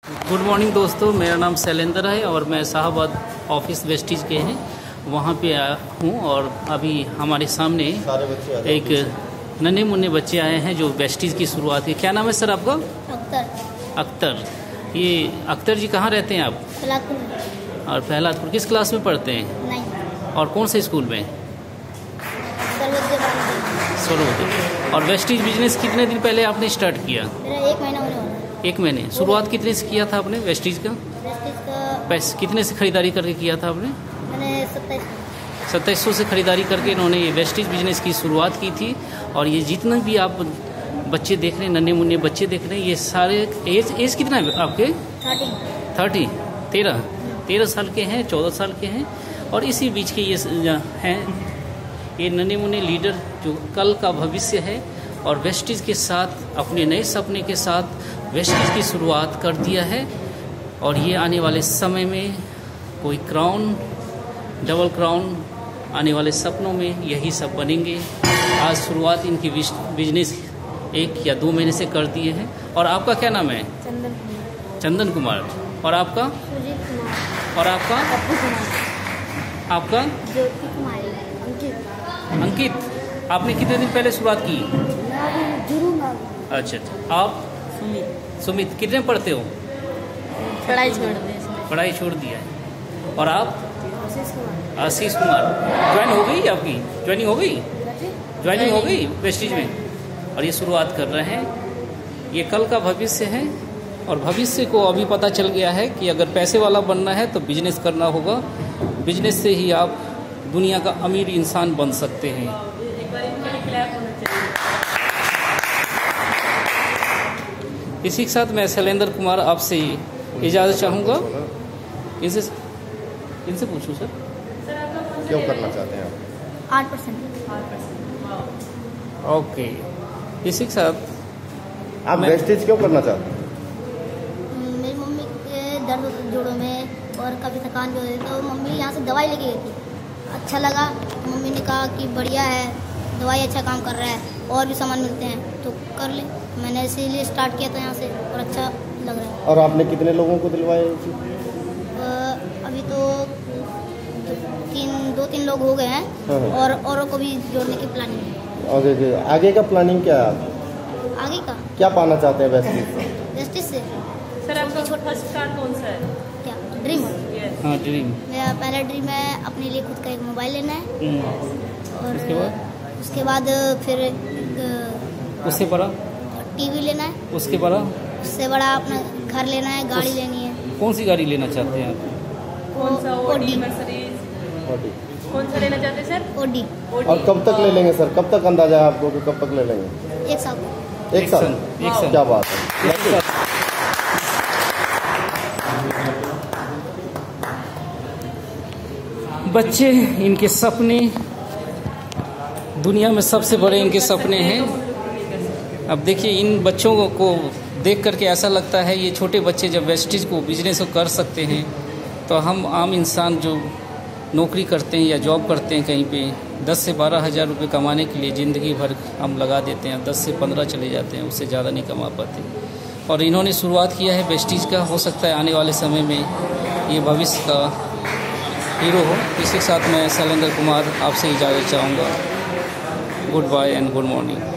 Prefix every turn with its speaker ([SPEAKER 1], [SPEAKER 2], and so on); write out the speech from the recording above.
[SPEAKER 1] Good morning दोस्तों, मेरा नाम शैलेंद्र है और मैं शाहबाद ऑफिस वेस्टीज के हैं वहाँ पे आया हूँ। और अभी हमारे सामने एक नन्हे मुन्ने बच्चे आए हैं जो वेस्टीज की शुरुआत की। क्या नाम है सर आपका?
[SPEAKER 2] अख्तर।
[SPEAKER 1] अख्तर। ये अख्तर जी कहाँ रहते हैं आप?
[SPEAKER 2] प्रहलादपुर।
[SPEAKER 1] और प्रहलादपुर किस क्लास में पढ़ते हैं?
[SPEAKER 2] नहीं।
[SPEAKER 1] और कौन से स्कूल में? सर्वोदय। और वेस्टीज बिजनेस कितने दिन पहले आपने स्टार्ट किया?
[SPEAKER 2] मेरा 1 महीना होने वाला है।
[SPEAKER 1] 1 महीने। शुरुआत कितने से किया था आपने वेस्टीज का?
[SPEAKER 2] वेस्टीज का
[SPEAKER 1] पैसे कितने से खरीदारी करके किया था आपने?
[SPEAKER 2] मैंने
[SPEAKER 1] 2700 से खरीदारी करके इन्होंने ये वेस्टीज बिजनेस की शुरुआत की थी। और ये जितना भी आप बच्चे देख रहे हैं, नन्हे मुन्ने बच्चे देख रहे हैं, ये सारे एज कितना है आपके? 13 साल के हैं, 14 साल के हैं। और इसी बीच के ये हैं, ये नन्हे मुन्ने लीडर जो कल का भविष्य है। और वेस्टीज के साथ अपने नए सपने के साथ वेस्टीज की शुरुआत कर दिया है। और ये आने वाले समय में कोई क्राउन, डबल क्राउन, आने वाले सपनों में यही सब बनेंगे। आज शुरुआत इनकी बिजनेस 1 या 2 महीने से कर दिए हैं। और आपका क्या नाम है? चंदन कुमार। और आपका?
[SPEAKER 2] सुजीत कुमार।
[SPEAKER 1] और आपका? आपका?
[SPEAKER 2] ज्योति कुमारी।
[SPEAKER 1] अंकित। आपने कितने दिन पहले शुरुआत की? अच्छा। आप? सुमित। कितने पढ़ते हो? पढ़ाई छोड़ दिया है। और आप? आशीष कुमार। ज्वाइन हो गई आपकी? ज्वाइनिंग हो गई वेस्टीज में? और ये शुरुआत कर रहे हैं। ये कल का भविष्य है। और भविष्य को अभी पता चल गया है कि अगर पैसे वाला बनना है तो बिजनेस करना होगा। बिजनेस से ही आप दुनिया का अमीर इंसान बन सकते हैं। इसी के साथ मैं शैलेंद्र कुमार आपसे इजाज़त चाहूँगा। इनसे पूछूं सर,
[SPEAKER 3] क्यों करना चाहते हैं आप?
[SPEAKER 2] 8%।
[SPEAKER 1] ओके। इसी के साथ
[SPEAKER 3] आप वेस्टीज क्यों करना चाहते हैं?
[SPEAKER 2] मेरी मम्मी के दर्द होता है जोड़ों में और काफ़ी थकान भी होती है, तो मम्मी यहाँ से दवाई लेके गई थी। अच्छा लगा, मम्मी ने कहा कि बढ़िया है, दवाई अच्छा काम कर रहा है, और भी सामान मिलते हैं तो कर ले। मैंने इसीलिए स्टार्ट किया था यहाँ से और अच्छा लग रहा है।
[SPEAKER 3] और आपने कितने लोगों को दिलवाए?
[SPEAKER 2] अभी तो 2-3 लोग हो गए हैं।
[SPEAKER 3] हाँ।
[SPEAKER 2] और औरों को भी जोड़ने की प्लानिंग है।
[SPEAKER 3] आगे का प्लानिंग क्या है?
[SPEAKER 2] आगे का
[SPEAKER 3] क्या पाना चाहते हैं वेस्टीज से?
[SPEAKER 2] वेस्टीज से
[SPEAKER 4] सर आपका फर्स्ट कार कौन सा है?
[SPEAKER 2] क्या ड्रीम?
[SPEAKER 1] हाँ, ड्रीम।
[SPEAKER 2] मेरा पहला ड्रीम है अपने लिए खुद का एक मोबाइल लेना है। और उसके बाद फिर
[SPEAKER 1] उससे बड़ा
[SPEAKER 2] टीवी लेना है।
[SPEAKER 1] उसके बड़ा
[SPEAKER 2] उससे बड़ा अपना घर लेना है, गाड़ी लेनी है।
[SPEAKER 1] कौन सी गाड़ी लेना चाहते हैं आप?
[SPEAKER 4] कौन सा?
[SPEAKER 2] ओडी।
[SPEAKER 4] मर्सिडीज? कौन सा लेना चाहते हैं सर?
[SPEAKER 2] ओडी।
[SPEAKER 3] और कब तक ले लेंगे सर? कब तक अंदाजा है आपको कि कब तक ले लेंगे?
[SPEAKER 2] 1 साल।
[SPEAKER 3] एक साल। क्या बात है।
[SPEAKER 1] बच्चे, इनके सपने दुनिया में सबसे बड़े इनके सपने हैं। अब देखिए, इन बच्चों को देख करके ऐसा लगता है ये छोटे बच्चे जब वेस्टीज को बिजनेस को कर सकते हैं, तो हम आम इंसान जो नौकरी करते हैं या जॉब करते हैं कहीं पे, 10 से 12 हज़ार रुपये कमाने के लिए ज़िंदगी भर हम लगा देते हैं, 10 से 15 चले जाते हैं, उससे ज़्यादा नहीं कमा पाते। और इन्होंने शुरुआत किया है वेस्टीज का। हो सकता है आने वाले समय में ये भविष्य का हीरो हो। इसी के साथ मैं शैलेंद्र कुमार आपसे इजाज़त चाहूँगा। Goodbye and good morning.